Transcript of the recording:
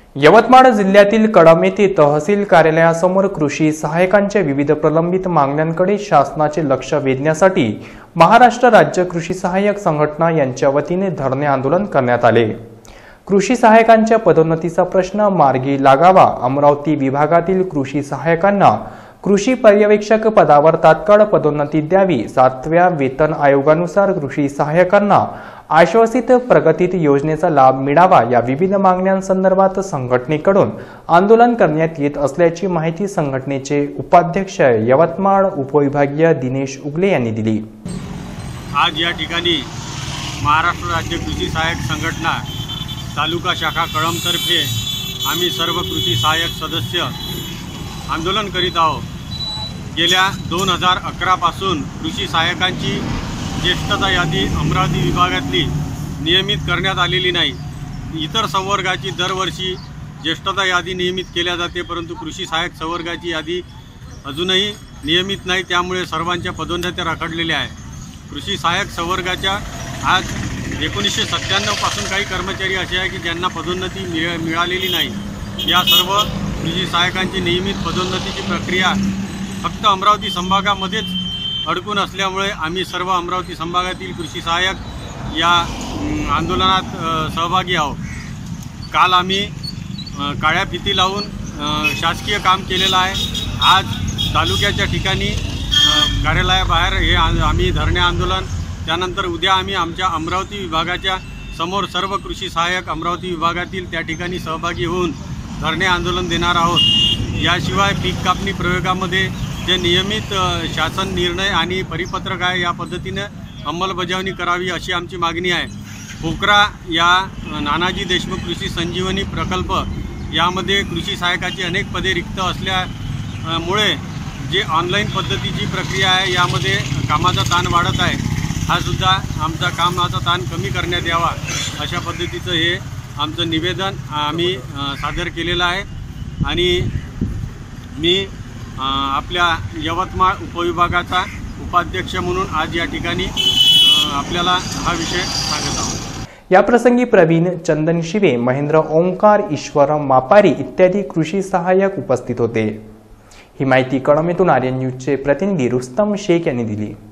यवतमाळ जिल्ह्यातील कळंब येथे तहसील कार्यालयासमोर कृषी सहायकांच्या विविध प्रलंबित मागण्यांकडे शासनाचे लक्ष वेधण्यासाठी महाराष्ट्र राज्य कृषी सहाय्यक संघटना यांच्या वतीने धरणे आंदोलन करण्यात आले। कृषी सहायकांच्या पदोन्नतीचा प्रश्न मार्गी लागावा। अमरावती विभागातील कृषी सहायकांना कृषी पर्यवेक्षक पदावर तात्काळ पदोन्नती द्यावी। 7व्या वेतन आयोगानुसार कृषी सहायकांना आश्वासित प्रगतीत योजनेचा लाभ मिळावा या विविध मागण्यांसंदर्भात संघटनेकडून आंदोलन करण्यात येत असल्याची माहिती संघटनेचे उपाध्यक्ष यवतमाळ उपविभागीय दिनेश उगले यांनी दिली। आज या ठिकाणी महाराष्ट्र राज्य कृषी सहाय्यक संघटना तालुका शाखा कळंबतर्फे आम्ही सर्व कृषी सहाय्यक सदस्य आंदोलन करीत आहोत। गेल्या 2011 पासून कृषी सहाय्यकांची ज्येष्ठता यादी अमरावती विभागातली नियमित करण्यात आलेली नाही। इतर संवर्गाची दरवर्षी ज्येष्ठता यादी नियमित केल्या जाते, परंतु कृषी सहाय्यक संवर्गाची यादी अजूनही नियमित नाही। त्यामुळे सर्वांच्या पदोन्नत्या रखडलेल्या आहे। कृषी सहाय्यक संवर्गाच्या आज 1997 पासून काही कर्मचारी असे आहे की ज्यांना पदोन्नती मिळालेली नाही। या सर्व कृषी सहाय्यकांची नियमित पदोन्नतीची प्रक्रिया फक्त अमरावती संभागामध्येच अडकून असल्यामुळे आम्ही सर्व अमरावती संभागातील कृषी सहाय्यक या आंदोलनात सहभागी आहोत। काल आम्ही काळ्या फिती लावून शासकीय काम केलेलं आहे। आज तालुक्याच्या ठिकाणी कार्यालयाबाहेर हे आम्ही धरणे आंदोलन, त्यानंतर उद्या आम्ही आमच्या अमरावती विभागाच्या समोर सर्व कृषी सहाय्यक अमरावती विभागातील त्या ठिकाणी सहभागी होऊन धरणे आंदोलन देणार आहोत। याशिवाय पीक कापणी प्रयोगामध्ये जे नियमित शासन निर्णय आणि परिपत्रक आहे या पद्धतीने अंमलबजावणी करावी अशी आमची मागणी आहे। पोकरा या नानाजी देशमुख कृषी संजीवनी प्रकल्प यामध्ये कृषी सहाय्यकाची अनेक पदे रिक्त असल्यामुळे जे ऑनलाईन पद्धतीची प्रक्रिया आहे यामध्ये कामाचा ताण वाढत आहे। हा सुद्धा आमचा कामाचा ताण कमी करण्यात यावा अशा पद्धतीचं हे आमचं निवेदन आम्ही सादर केलेलं आहे। आणि मी आपल्या यवतमाळ उपविभागाचा उपाध्यक्ष म्हणून आज या ठिकाणी आपल्याला हा विषय सांगत आहोत। या प्रसंगी प्रवीण चंदन शिवे, महेंद्र ओंकार, ईश्वर मापारी इत्यादी कृषी सहाय्यक उपस्थित होते। ही माहिती कळंब येथून आर्यन न्यूजचे प्रतिनिधी रुस्तम शेख यांनी दिली।